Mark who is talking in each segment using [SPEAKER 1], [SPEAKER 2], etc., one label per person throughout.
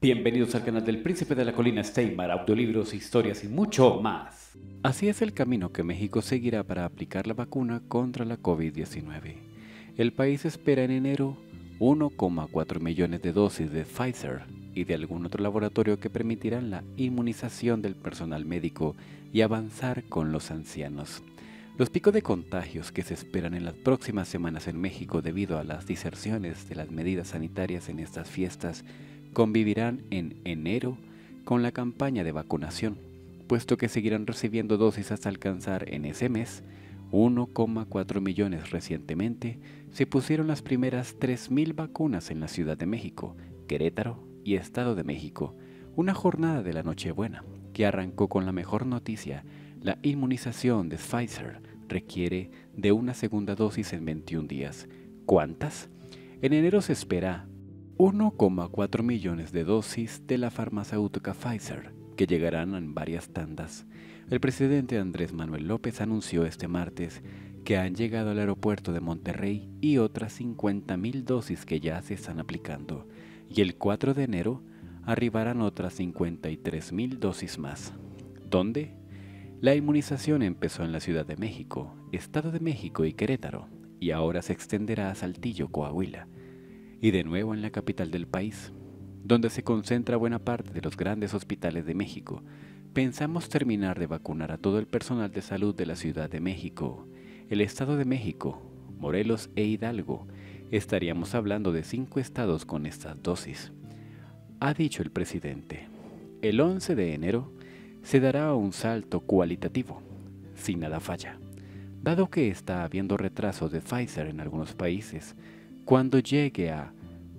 [SPEAKER 1] Bienvenidos al canal del Príncipe de la Colina Steinmar, audiolibros, historias y mucho más. Así es el camino que México seguirá para aplicar la vacuna contra la COVID-19. El país espera en enero 1,4 millones de dosis de Pfizer y de algún otro laboratorio que permitirán la inmunización del personal médico y avanzar con los ancianos. Los picos de contagios que se esperan en las próximas semanas en México debido a las diserciones de las medidas sanitarias en estas fiestas convivirán en enero con la campaña de vacunación, puesto que seguirán recibiendo dosis hasta alcanzar en ese mes 1,4 millones. Recientemente se pusieron las primeras 3,000 vacunas en la Ciudad de México, Querétaro y Estado de México, una jornada de la Nochebuena que arrancó con la mejor noticia. La inmunización de Pfizer requiere de una segunda dosis en 21 días. ¿Cuántas? En enero se espera 1,4 millones de dosis de la farmacéutica Pfizer, que llegarán en varias tandas. El presidente Andrés Manuel López anunció este martes que han llegado al aeropuerto de Monterrey y otras 50,000 dosis que ya se están aplicando, y el 4 de enero arribarán otras 53,000 dosis más. ¿Dónde? La inmunización empezó en la Ciudad de México, Estado de México y Querétaro, y ahora se extenderá a Saltillo, Coahuila, y de nuevo en la capital del país, donde se concentra buena parte de los grandes hospitales de México. Pensamos terminar de vacunar a todo el personal de salud de la Ciudad de México, el Estado de México, Morelos e Hidalgo. Estaríamos hablando de 5 estados con estas dosis, ha dicho el presidente. El 11 de enero se dará un salto cualitativo, si nada falla, dado que está habiendo retrasos de Pfizer en algunos países. Cuando llegue a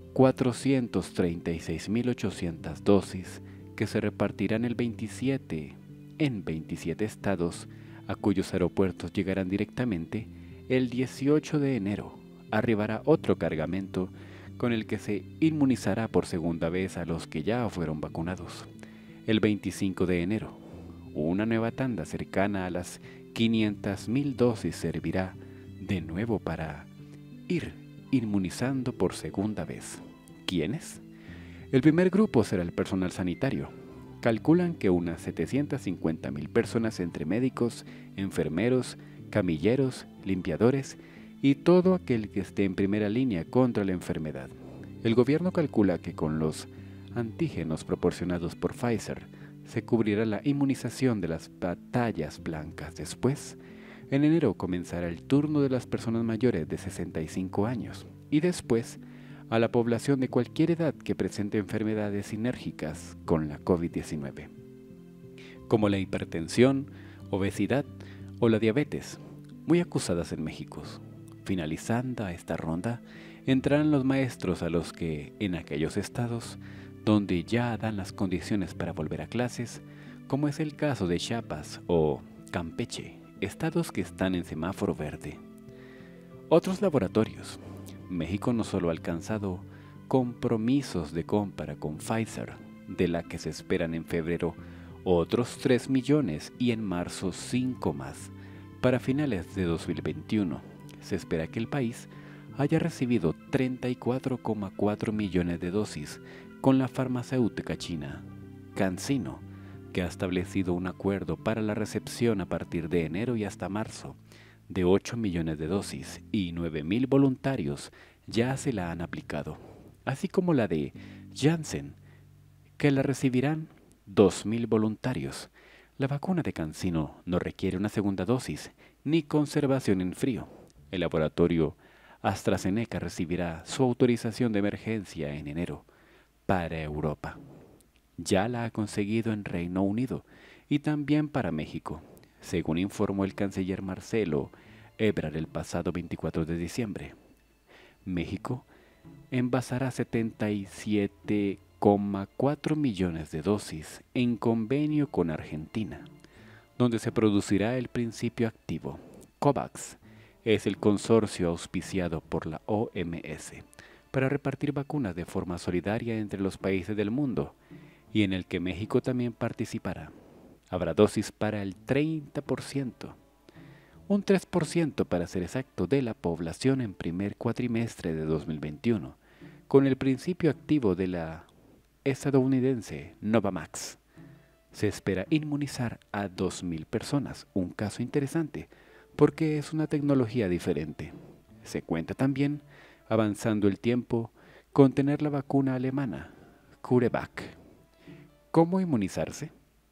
[SPEAKER 1] 436,800 dosis que se repartirán en 27 estados, a cuyos aeropuertos llegarán directamente, el 18 de enero arribará otro cargamento con el que se inmunizará por segunda vez a los que ya fueron vacunados. El 25 de enero, una nueva tanda cercana a las 500,000 dosis servirá de nuevo para ir inmunizando por segunda vez. ¿Quiénes? El primer grupo será el personal sanitario. Calculan que unas 750,000 personas entre médicos, enfermeros, camilleros, limpiadores y todo aquel que esté en primera línea contra la enfermedad. El gobierno calcula que con los antígenos proporcionados por Pfizer se cubrirá la inmunización de las batallas blancas. Después, en enero comenzará el turno de las personas mayores de 65 años y después a la población de cualquier edad que presente enfermedades sinérgicas con la COVID-19, como la hipertensión, obesidad o la diabetes, muy acusadas en México. Finalizando esta ronda, entrarán los maestros a los que, en aquellos estados donde ya dan las condiciones para volver a clases, como es el caso de Chiapas o Campeche, estados que están en semáforo verde. Otros laboratorios. México no solo ha alcanzado compromisos de compra con Pfizer, de la que se esperan en febrero otros 3 millones y en marzo 5 más. Para finales de 2021, se espera que el país haya recibido 34,4 millones de dosis con la farmacéutica china CanSino, que ha establecido un acuerdo para la recepción a partir de enero y hasta marzo de 8 millones de dosis, y 9,000 voluntarios ya se la han aplicado, así como la de Janssen, que la recibirán 2,000 voluntarios. La vacuna de CanSino no requiere una segunda dosis ni conservación en frío. El laboratorio AstraZeneca recibirá su autorización de emergencia en enero para Europa. Ya la ha conseguido en Reino Unido y también para México, según informó el canciller Marcelo Ebrard el pasado 24 de diciembre. México envasará 77,4 millones de dosis en convenio con Argentina, donde se producirá el principio activo. COVAX es el consorcio auspiciado por la OMS para repartir vacunas de forma solidaria entre los países del mundo y en el que México también participará. Habrá dosis para el 30%, un 3% para ser exacto, de la población en primer cuatrimestre de 2021, con el principio activo de la estadounidense Novavax. Se espera inmunizar a 2.000 personas, un caso interesante, porque es una tecnología diferente. Se cuenta también, avanzando el tiempo, con tener la vacuna alemana, CureVac. ¿Cómo inmunizarse?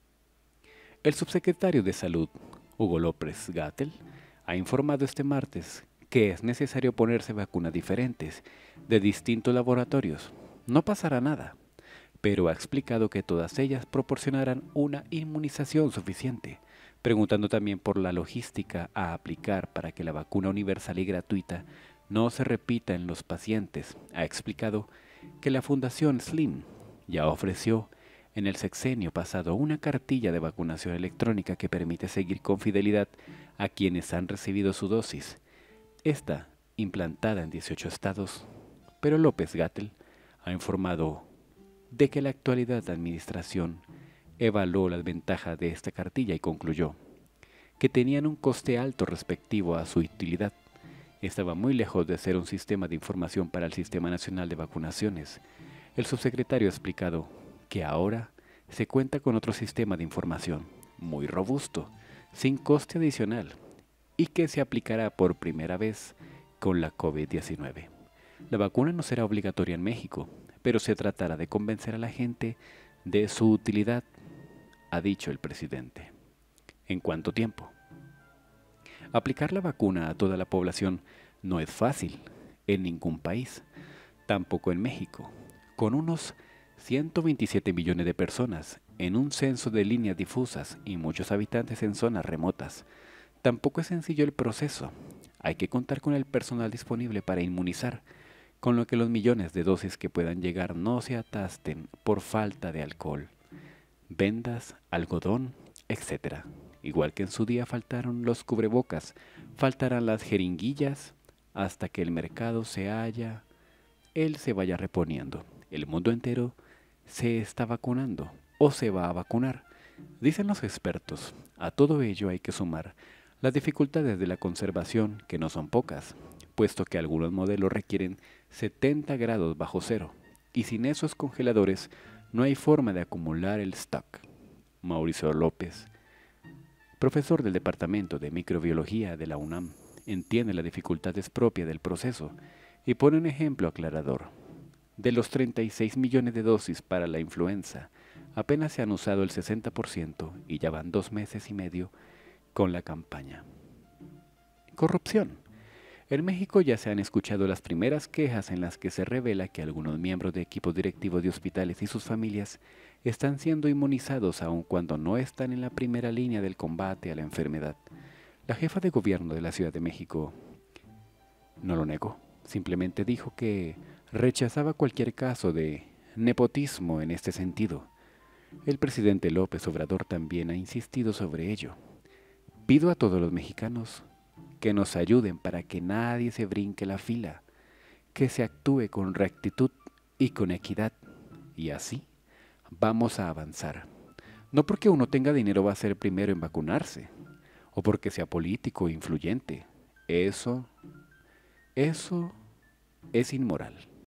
[SPEAKER 1] El subsecretario de Salud, Hugo López-Gatell, ha informado este martes que es necesario ponerse vacunas diferentes de distintos laboratorios. No pasará nada, pero ha explicado que todas ellas proporcionarán una inmunización suficiente, preguntando también por la logística a aplicar para que la vacuna universal y gratuita no se repita en los pacientes. Ha explicado que la Fundación Slim ya ofreció en el sexenio pasado una cartilla de vacunación electrónica que permite seguir con fidelidad a quienes han recibido su dosis. Esta implantada en 18 estados, pero López-Gatell ha informado de que la actualidad la administración evaluó las ventajas de esta cartilla y concluyó que tenían un coste alto respectivo a su utilidad. Estaba muy lejos de ser un sistema de información para el Sistema Nacional de Vacunaciones. El subsecretario ha explicado que ahora se cuenta con otro sistema de información muy robusto, sin coste adicional, y que se aplicará por primera vez con la COVID-19. La vacuna no será obligatoria en México, pero se tratará de convencer a la gente de su utilidad, ha dicho el presidente. ¿En cuánto tiempo? Aplicar la vacuna a toda la población no es fácil en ningún país, tampoco en México, con unos 127 millones de personas en un censo de líneas difusas y muchos habitantes en zonas remotas. Tampoco es sencillo el proceso. Hay que contar con el personal disponible para inmunizar, con lo que los millones de dosis que puedan llegar no se atasten por falta de alcohol, vendas, algodón, etc. Igual que en su día faltaron los cubrebocas, faltarán las jeringuillas hasta que el mercado él se vaya reponiendo. El mundo entero se está vacunando o se va a vacunar. Dicen los expertos, a todo ello hay que sumar las dificultades de la conservación, que no son pocas, puesto que algunos modelos requieren 70 grados bajo cero, y sin esos congeladores no hay forma de acumular el stock. Mauricio López, profesor del Departamento de Microbiología de la UNAM, entiende las dificultades propias del proceso y pone un ejemplo aclarador. De los 36 millones de dosis para la influenza, apenas se han usado el 60% y ya van 2 meses y medio con la campaña. Corrupción. En México ya se han escuchado las primeras quejas en las que se revela que algunos miembros de equipos directivos de hospitales y sus familias están siendo inmunizados aun cuando no están en la primera línea del combate a la enfermedad. La jefa de gobierno de la Ciudad de México no lo negó, simplemente dijo que rechazaba cualquier caso de nepotismo en este sentido. El presidente López Obrador también ha insistido sobre ello. Pido a todos los mexicanos que nos ayuden para que nadie se brinque la fila, que se actúe con rectitud y con equidad, y así vamos a avanzar. No porque uno tenga dinero va a ser el primero en vacunarse, o porque sea político o influyente. Eso es inmoral.